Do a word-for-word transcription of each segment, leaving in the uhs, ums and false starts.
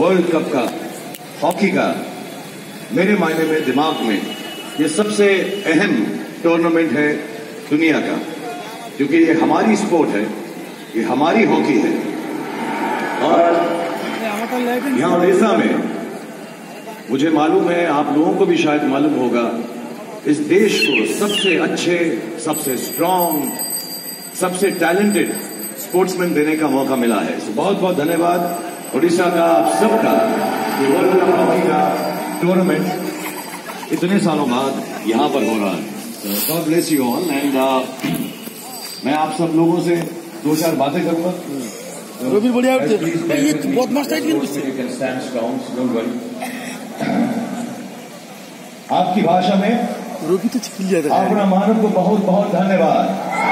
World cup का, hockey का, मेरे मायने में दिमाग में ये सबसे अहम टूर्नामेंट है दुनिया का, क्योंकि ये हमारी स्पोर्ट है, ये हमारी हॉकी है। और यहाँ उड़ीसा में मुझे मालूम है, आप लोगों को भी शायद मालूम होगा, इस देश को सबसे अच्छे, सबसे स्ट्रांग, सबसे टैलेंटेड स्पोर्ट्समैन देने का मौका मिला है। तो बहुत बहुत धन्यवाद उड़ीसा का, आप सबका, वर्ल्ड कप हॉकी का टूर्नामेंट इतने सालों बाद यहाँ पर हो रहा है। God bless you all. And मैं आप सब लोगों से दो चार बातें करूंगा। बढ़िया, ये बहुत मस्त है। आपकी भाषा में रोबी तो छिल जाता है। अपना मानव को बहुत बहुत धन्यवाद।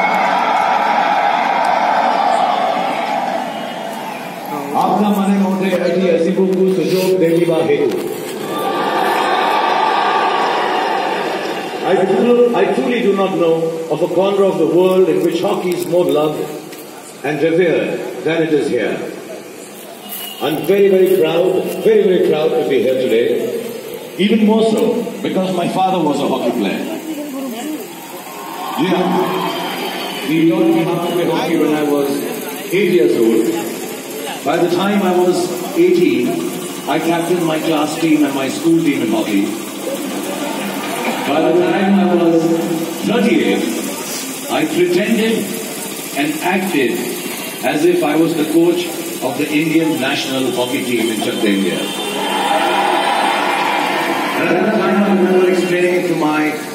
आपका माने मोटे ऐसी ऐसी बुकु सुजोग देलीवा हेतु। I truly, I truly do not know of a corner of the world in which hockey is more loved and revered than it is here. I'm very, very proud, very, very proud to be here today. Even more so because my father was a hockey player. Yeah, he taught me how to play hockey when I was eight years old. By the time I was eighteen, I captained my class team and my school team in hockey. By the time I was thirty-eight, I pretended and acted as if I was the coach of the Indian national hockey team in Chhattisgarh. And at that time I remember explaining it to my